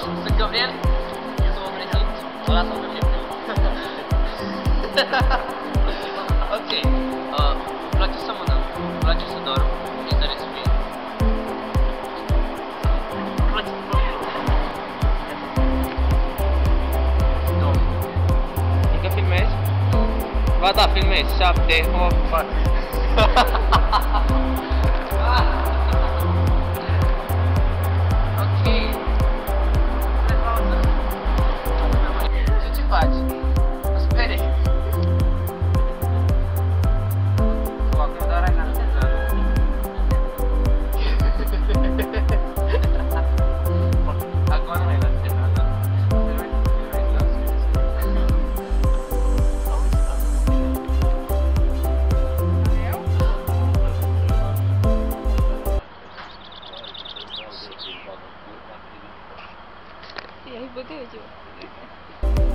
Sunt Gabriel, eu să vă prezint. Ăla sau Gabriel. Ok, îmi place să mănânc, îmi place să dorm și să respir. Îmi place să dorm. E că filmezi? Ba da, filmezi. 7, 8, 4. Ok. Spre pauză. Ce faci? Mă sperie. Tu acum doar ai analizat. Acum nu ai la scenă. Я их буду делать.